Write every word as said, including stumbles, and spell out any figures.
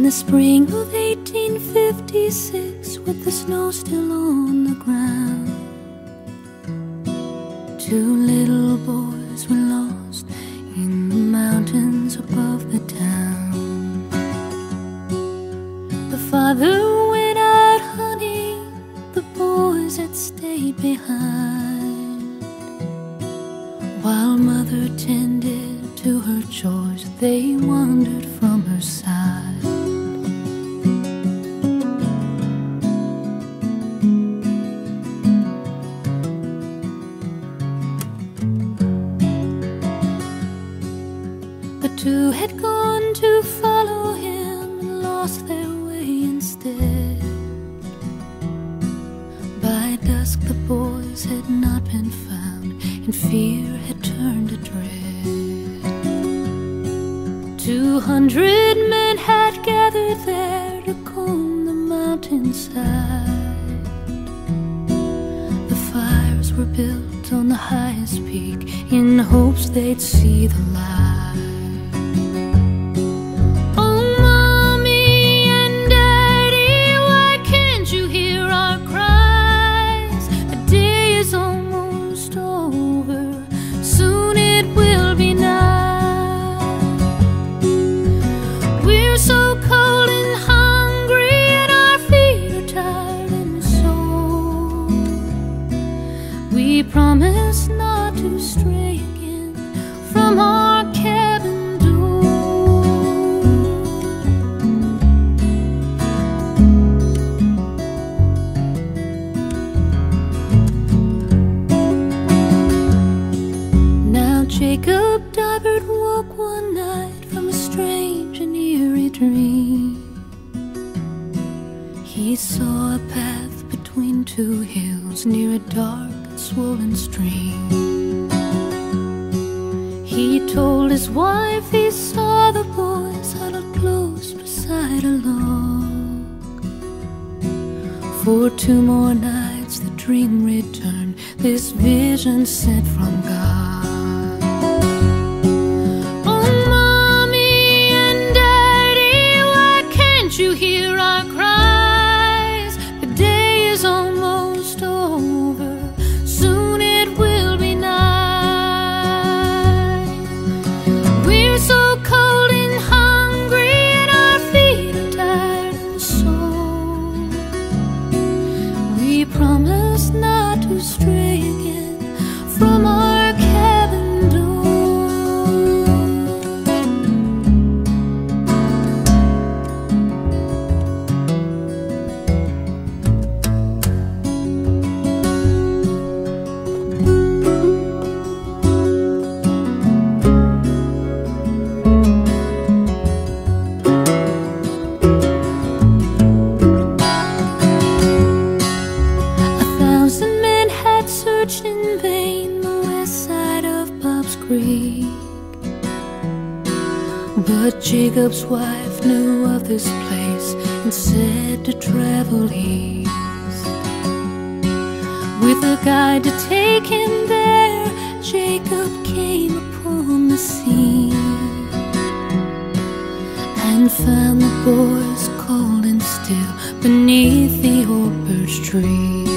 the spring of eighteen fifty-six, with the snow still on the ground, two little boys were lost in the mountains above the town. The father went out hunting, the boys had stayed behind, while mother tended to her chores, they wandered from her side. The two had gone to follow him and lost their way instead. By dusk the boys had not been found, and fear had turned to dread. Two hundred men had gathered there to comb the mountainside. The fires were built on the highest peak in hopes they'd see the light. We promise not to stray again from our cabin door. Now Jacob Dibert woke one night from a strange and eerie dream. He saw a path between two hills near a dark swollen stream. He told his wife he saw the boys huddled close beside a log. For two more nights the dream returned, this vision sent from God. Oh, Mommy and Daddy, why can't you hear our cries? The day is almost over, promise not to stray again from our cabin door. In vain the west side of Bob's Creek, but Jacob's wife knew of this place and said to travel east. With a guide to take him there, Jacob came upon the scene and found the boys cold and still beneath the old birch tree.